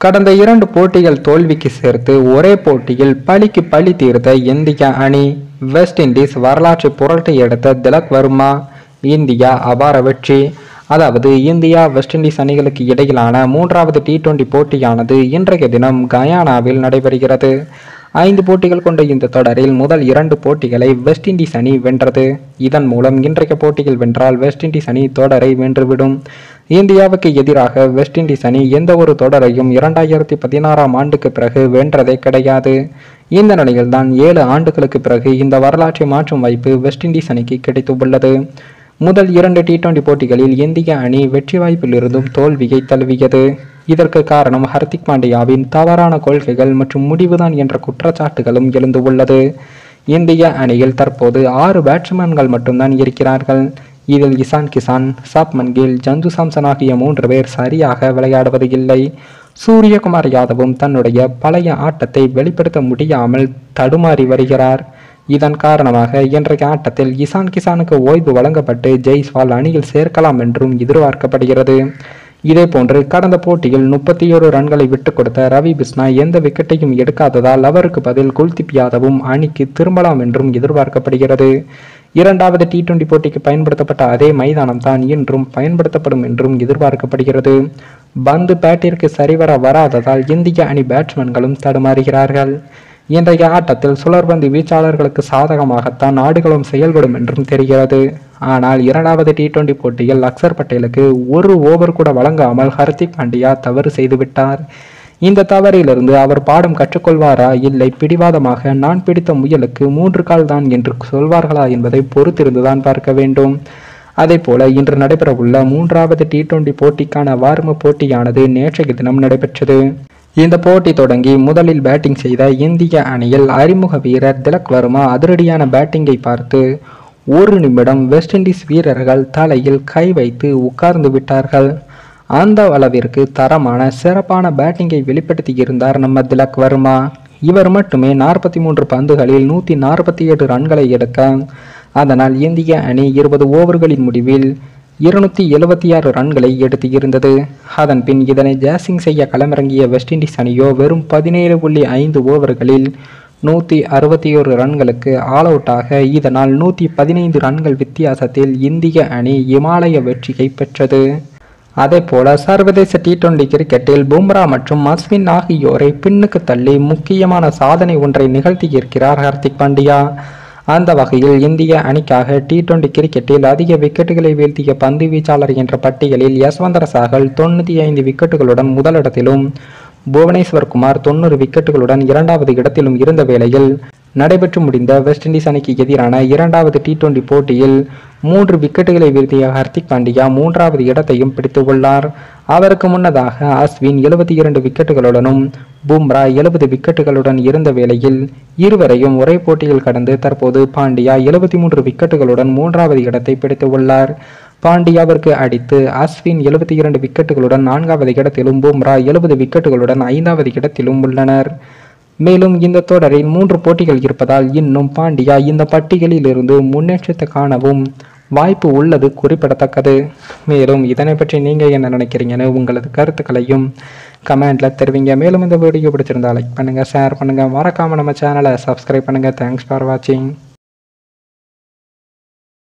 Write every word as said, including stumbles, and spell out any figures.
கடந்த இரண்டு போட்டிகள் தோல்விக்கு சேர்த்து ஒரே போட்டியில் பழிக்கு பழி தீர்த்த இந்திய அணி. வெஸ்ட் இண்டீஸ் வரலாற்று புரட்டை எடுத்த திலக் வர்மா. இந்தியா அபார வெற்றி. அதாவது இந்தியா வெஸ்ட் இண்டீஸ் அணிகளுக்கு இடையிலான மூன்றாவது டி டுவெண்டி போட்டியானது இன்றைய தினம் கயானாவில் நடைபெறுகிறது. ஐந்து போட்டிகள் கொண்ட இந்த தொடரில் முதல் இரண்டு போட்டிகளை வெஸ்ட் இண்டீஸ் அணி வென்றது. இதன் மூலம் இன்றைய போட்டியில் வென்றால் வெஸ்ட் இண்டீஸ் அணி தொடரை வென்றுவிடும். இந்தியாவுக்கு எதிராக வெஸ்ட் இண்டீஸ் அணி எந்த ஒரு தொடரையும் இரண்டாயிரத்தி பதினாறாம் ஆண்டுக்கு பிறகு வென்றதே கிடையாது. இந்த நிலையில்தான் ஏழு ஆண்டுகளுக்கு பிறகு இந்த வரலாற்றை மாற்றும் வாய்ப்பு வெஸ்ட் இண்டீஸ் அணிக்கு கிடைத்துள்ளது. முதல் இரண்டு டி டுவெண்டி போட்டிகளில் இந்திய அணி வெற்றி வாய்ப்பில் இருந்தும் தோல்வியை தழுவியது. இதற்கு காரணம் ஹர்திக் பாண்டியாவின் தவறான கொள்கைகள் மற்றும் முடிவுதான் என்ற குற்றச்சாட்டுகளும் எழுந்து உள்ளது. இந்திய அணியில் தற்போது ஆறு பேட்ஸ்மேன்கள் மட்டும்தான் இருக்கிறார்கள். இதில் இசான் கிசான், சாப்மன் கில், ஜந்து சாம்சன் ஆகிய மூன்று பேர் சரியாக விளையாடுவது இல்லை. சூரியகுமார் யாதவும் தன்னுடைய பழைய ஆட்டத்தை வெளிப்படுத்த முடியாமல் தடுமாறி வருகிறார். இதன் காரணமாக இன்றைய ஆட்டத்தில் இசான் கிசானுக்கு ஓய்வு வழங்கப்பட்டு ஜெய்ஸ்வால் அணியில் சேர்க்கலாம் என்றும் எதிர்பார்க்கப்படுகிறது. இதே போன்று கடந்த போட்டியில் முப்பத்தி ஓரு ரன்களை விட்டுக் கொடுத்த ரவி பிஸ்னா எந்த விக்கெட்டையும் எடுக்காததால் அவருக்கு பதில் குல்தீப் யாதவும் அணிக்கு திரும்பலாம் என்றும் எதிர்பார்க்கப்படுகிறது. இரண்டாவது டி டுவெண்டி போட்டிக்கு பயன்படுத்தப்பட்ட அதே மைதானம் தான் இன்றும் பயன்படுத்தப்படும் என்றும் எதிர்பார்க்கப்படுகிறது. பந்து பேட்டிற்கு சரிவர வராததால் இந்திய அணி பேட்ஸ்மேன்களும் தடுமாறுகிறார்கள். இன்றைய ஆட்டத்தில் சுழற்பந்து வீச்சாளர்களுக்கு சாதகமாகத்தான் நாடுகளும் செயல்படும் என்றும் தெரிகிறது. ஆனால் இரண்டாவது டி டுவெண்டி போட்டியில் அக்சர் பட்டேலுக்கு ஒரு ஓவர் கூட வழங்காமல் ஹர்திக் பாண்டியா தவறு செய்துவிட்டார். இந்த தவறிலிருந்து அவர் பாடம் கற்றுக்கொள்வாரா, இல்லை பிடிவாதமாக நான் பிடித்த முயலுக்கு மூன்று கால் தான் என்று சொல்வார்களா என்பதை பொறுத்திருந்துதான் பார்க்க வேண்டும். அதே போல இன்று நடைபெறவுள்ள மூன்றாவது டி டுவெண்டி போட்டிக்கான வார்ம போட்டியானது நேற்றைய தினம் நடைபெற்றது. இந்த போட்டி தொடங்கி முதலில் பேட்டிங் செய்த இந்திய அணியில் அறிமுக வீரர் திலக் வர்மா அதிரடியான பேட்டிங்கை பார்த்து ஒரு நிமிடம் வெஸ்ட் இண்டீஸ் வீரர்கள் தலையில் கை வைத்து உட்கார்ந்து விட்டார்கள். அந்த அளவிற்கு தரமான சிறப்பான பேட்டிங்கை வெளிப்படுத்தி இருந்தார் நம்ம திலக் வர்மா. இவர் மட்டுமே நாற்பத்தி மூன்று பந்துகளில் நூற்றி நாற்பத்தி எட்டு ரன்களை எடுக்க, அதனால் இந்திய அணி இருபது ஓவர்களின் முடிவில் இருநூத்தி எழுபத்தி ஆறு ரன்களை எடுத்து இருந்தது. அதன் பின் இதனை ஜாசிங் செய்ய களமிறங்கிய வெஸ்ட் இண்டீஸ் அணியோ வெறும் பதினேழு புள்ளி ஐந்து ஓவர்களில் நூற்றி அறுபத்தி ஒரு ரன்களுக்கு ஆல் அவுட் ஆக, இதனால் நூற்றி பதினைந்து ரன்கள் வித்தியாசத்தில் இந்திய அணி இமாலய வெற்றியை பெற்றது. அதே போல சர்வதேச டி டுவெண்டி கிரிக்கெட்டில் பும்ரா மற்றும் அஸ்வின் ஆகியோரை பின்னுக்கு தள்ளி முக்கியமான சாதனை ஒன்றை நிகழ்த்தியிருக்கிறார் ஹர்திக் பாண்டியா. அந்த வகையில் இந்திய அணிக்காக டி டுவெண்டி கிரிக்கெட்டில் அதிக விக்கெட்டுகளை வீழ்த்திய பந்து வீச்சாளர் என்ற பட்டியலில் யஸ்வந்தர் சாகல் தொண்ணூற்றி ஐந்து விக்கெட்டுகளுடன் முதலிடத்திலும், புவனேஸ்வர் குமார் தொண்ணூறு விக்கெட்டுகளுடன் இரண்டாவது இடத்திலும் இருந்த வேளையில், நடைபெற்று முடிந்த வெஸ்ட் இண்டீஸ் அணிக்கு எதிரான இரண்டாவது டி டுவெண்டி போட்டியில் மூன்று விக்கெட்டுகளை வீழ்த்திய ஹர்திக் பாண்டியா மூன்றாவது இடத்தையும் பிடித்துள்ளார். அவருக்கு முன்னதாக அஸ்வின் எழுபத்தி இரண்டு விக்கெட்டுகளுடனும் பும்ரா எழுபது விக்கெட்டுகளுடன் இருந்த வேளையில் இருவரையும் ஒரே போட்டியில் கடந்து தற்போது பாண்டியா எழுபத்தி மூன்று விக்கெட்டுகளுடன் மூன்றாவது இடத்தை பிடித்துள்ளார். பாண்டியாவிற்கு அடித்து அஸ்வின் எழுபத்தி இரண்டு விக்கெட்டுகளுடன் நான்காவது இடத்திலும், பும்ரா எழுபது விக்கெட்டுகளுடன் ஐந்தாவது இடத்திலும் உள்ளனர். மேலும் இந்த தொடரில் மூன்று போட்டிகள் இருப்பதால் இன்னும் பாண்டியா இந்த பட்டியலில் இருந்து முன்னேற்றத்தை காணவும் வாய்ப்பு உள்ளது குறிப்பிடத்தக்கது. மேலும் இதனை பற்றி நீங்கள் என்ன நினைக்கிறீங்கன்னு உங்களது கருத்துக்களையும் கமெண்ட்ல தெரிவிங்க. மேலும் இந்த வீடியோ பிடிச்சிருந்தா லைக் பண்ணுங்க, ஷேர் பண்ணுங்க, மறக்காம நம்ம சேனலை சப்ஸ்கிரைப் பண்ணுங்க. தேங்க்ஸ் ஃபார் வாட்சிங்.